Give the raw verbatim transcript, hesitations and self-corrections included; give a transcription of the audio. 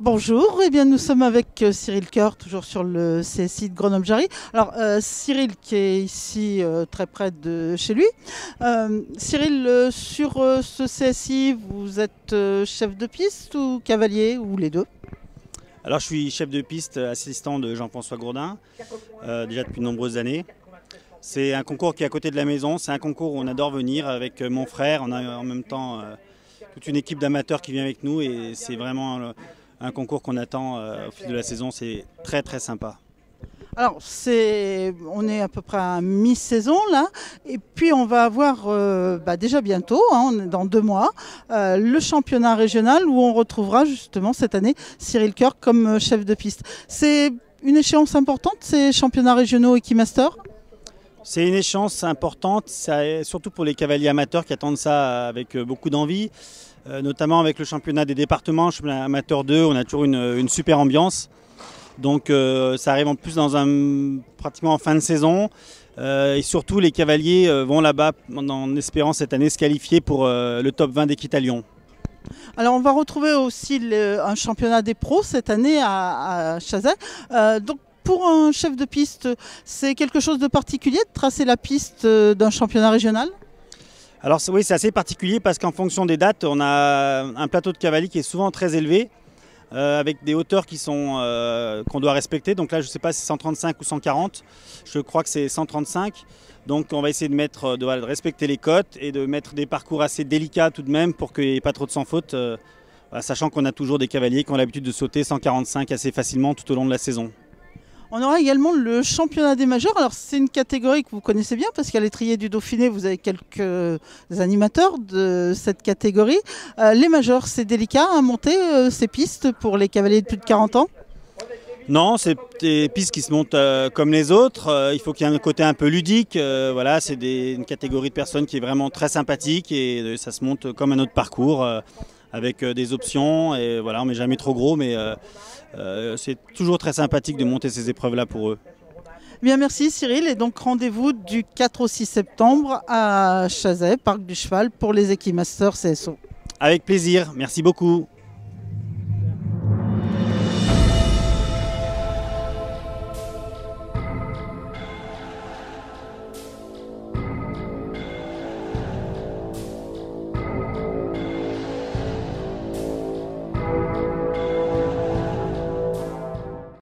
Bonjour, eh bien, nous sommes avec euh, Cyril Coeur, toujours sur le C S I de Grenoble-Jarry. Alors euh, Cyril qui est ici euh, très près de chez lui. Euh, Cyril, euh, sur euh, ce C S I, vous êtes euh, chef de piste ou cavalier ou les deux? Alors je suis chef de piste assistant de Jean-François Gourdin, euh, déjà depuis de nombreuses années. C'est un concours qui est à côté de la maison, c'est un concours où on adore venir avec mon frère. On a en même temps euh, toute une équipe d'amateurs qui vient avec nous et c'est vraiment euh, un concours qu'on attend euh, au fil de la saison, c'est très très sympa. Alors, c'est, on est à peu près à mi-saison là, et puis on va avoir euh, bah, déjà bientôt, hein, on est dans deux mois, euh, le championnat régional où on retrouvera justement cette année Cyril Coeur comme euh, chef de piste. C'est une échéance importante, ces championnats régionaux Equimaster? C'est une échéance importante, ça, surtout pour les cavaliers amateurs qui attendent ça avec beaucoup d'envie, euh, notamment avec le championnat des départements, le championnat amateur deux, on a toujours une, une super ambiance. Donc euh, ça arrive en plus dans un, pratiquement en fin de saison. Euh, et surtout les cavaliers euh, vont là-bas en, en espérant cette année se qualifier pour euh, le top vingt d'Équitalion. Alors on va retrouver aussi le, un championnat des pros cette année à, à Chazay. Euh, donc pour un chef de piste, c'est quelque chose de particulier de tracer la piste d'un championnat régional? Alors oui, c'est assez particulier parce qu'en fonction des dates, on a un plateau de cavaliers qui est souvent très élevé. Euh, avec des hauteurs qui sont euh, qu'on doit respecter. Donc là, je ne sais pas si c'est cent trente-cinq ou cent quarante. Je crois que c'est cent trente-cinq. Donc on va essayer de, mettre, de respecter les cotes et de mettre des parcours assez délicats tout de même pour qu'il n'y ait pas trop de sans faute, euh, voilà, sachant qu'on a toujours des cavaliers qui ont l'habitude de sauter cent quarante-cinq assez facilement tout au long de la saison. On aura également le championnat des majeurs. Alors c'est une catégorie que vous connaissez bien parce qu'à l'étrier du Dauphiné, vous avez quelques animateurs de cette catégorie. Euh, les majeurs, c'est délicat à monter euh, ces pistes pour les cavaliers de plus de quarante ans? Non, c'est des pistes qui se montent euh, comme les autres. Euh, il faut qu'il y ait un côté un peu ludique. Euh, voilà, c'est une catégorie de personnes qui est vraiment très sympathique et euh, ça se monte comme un autre parcours euh, avec euh, des options. Et voilà, on met jamais trop gros, mais euh, euh, c'est toujours très sympathique de monter ces épreuves-là pour eux. Bien, merci Cyril. Et donc rendez-vous du quatre au six septembre à Chazay, Parc du Cheval, pour les Equimaster C S O. Avec plaisir. Merci beaucoup.